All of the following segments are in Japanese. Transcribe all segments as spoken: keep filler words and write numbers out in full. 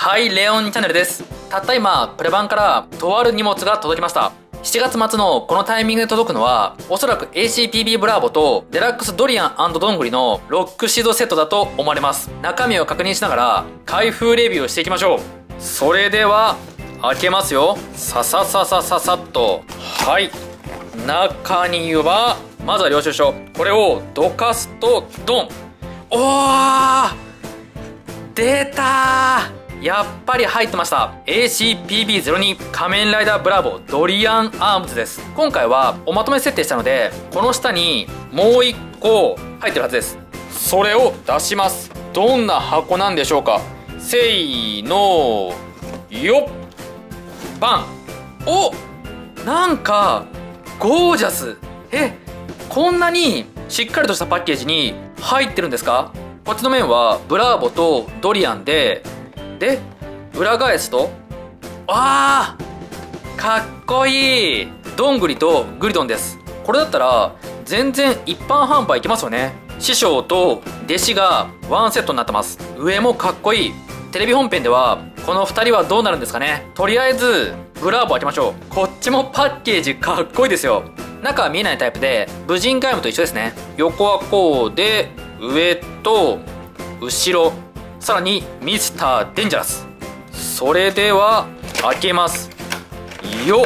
はい、レオンチャンネルです。たった今、プレ版からとある荷物が届きました。しちがつ末のこのタイミングで届くのは、おそらく エーシーピービー ブラーボとデラックスドリアン&どんぐりのロックシードセットだと思われます。中身を確認しながら開封レビューをしていきましょう。それでは開けますよ。ささささささっと。はい、中にはまずは領収書、これをどかすとドン。おー、出たー。やっぱり入ってました。 エーシーピービーゼロに 仮面ライダーブラボードリアンアームズです。今回はおまとめ設定したので、この下にもういっこ入ってるはずです。それを出します。どんな箱なんでしょうか。せーのよっ、バン。お、なんかゴージャス。え、こんなにしっかりとしたパッケージに入ってるんですか。こっちの面はブラーボとドリアンで、で裏返すと、あー、かっこいい。どんぐりとグリドンです。これだったら全然一般販売いけますよね。師匠と弟子がワンセットになってます。上もかっこいい。テレビ本編ではこのふたりはどうなるんですかね。とりあえずブラーボ開けましょう。こっちもパッケージかっこいいですよ。中は見えないタイプで武人ガイムと一緒ですね。横はこうで、上と後ろ、さらにミスターデンジャラス。それでは開けますよっ。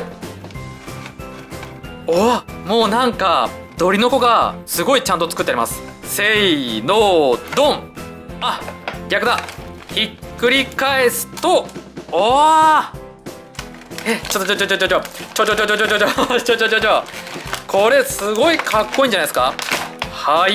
お、もうなんかドリの子がすごいちゃんと作ってあります。せーのドン。あ、逆だ。ひっくり返すと、おー、え、ちょっとちょちょちょちょちょちょちょちょちょちょちょちょちょちょちょちょ、これすごいかっこいいんじゃないですか。はい、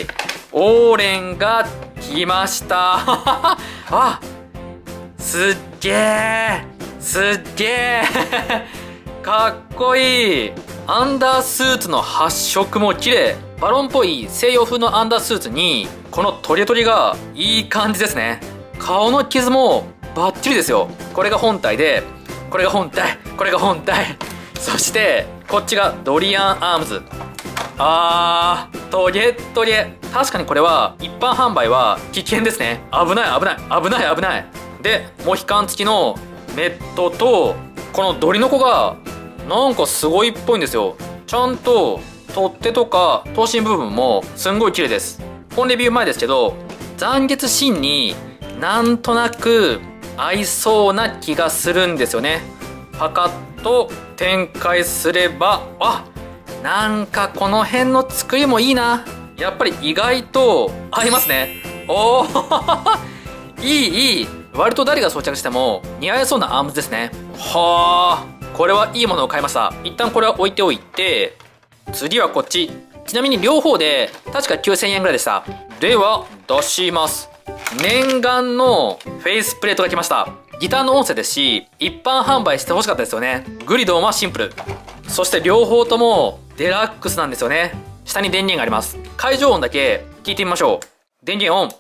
オーレンが来ましたあ、すっげー、すっげーかっこいい。アンダースーツの発色も綺麗。バロンっぽい西洋風のアンダースーツにこのトゲトゲがいい感じですね。顔の傷もバッチリですよ。これが本体で、これが本体、これが本体、そしてこっちがドリアンアームズ。あー、トゲトゲ。確かにこれは一般販売は危険ですね。危ない危ない危ない危ない。でモヒカン付きのメットと、このドリの子がなんかすごいっぽいんですよ。ちゃんと取っ手とか頭身部分もすんごい綺麗です。本レビュー前ですけど、残月芯になんとなく合いそうな気がするんですよね。パカッと展開すれば、あ、なんかこの辺の作りもいいな。やっぱり意外と合いますね。おーいいいい。割と誰が装着しても似合いそうなアームズですね。はあ、これはいいものを買いました。一旦これは置いておいて、次はこっち。ちなみに両方で確かきゅうせんえんぐらいでした。では出します。念願のフェイスプレートが来ました。ギターの音声ですし、一般販売してほしかったですよね。グリドンはシンプル、そして両方ともデラックスなんですよね。下に電源があります。会場音だけ聞いてみましょう。電源オン。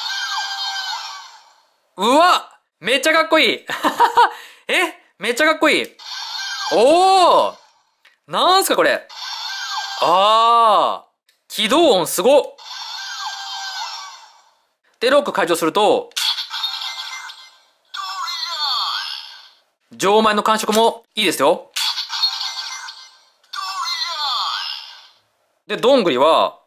うわ、めっちゃかっこいいえ、めっちゃかっこいい。おー、なんすかこれ。あー、起動音すごっ。でロック解除すると、錠前の感触もいいですよ。でどんぐりは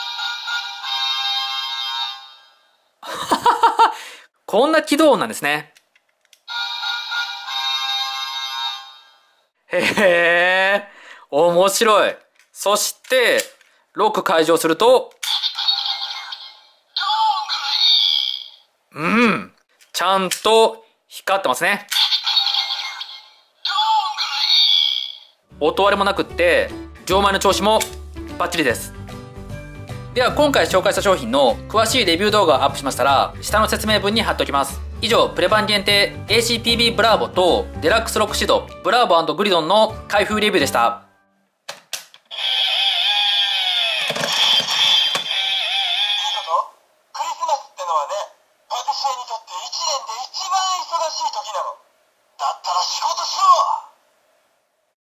こんな起動音なんですね。へえ、面白い。そしてロック解除すると、うん、ちゃんと光ってますね。音割れもなくって錠前の調子もバッチリです。では今回紹介した商品の詳しいレビュー動画をアップしましたら、下の説明文に貼っておきます。以上、プレ版限定 エーシーピービー ブラーボとデラックスロックシードブラーボ&グリドンの開封レビューでした。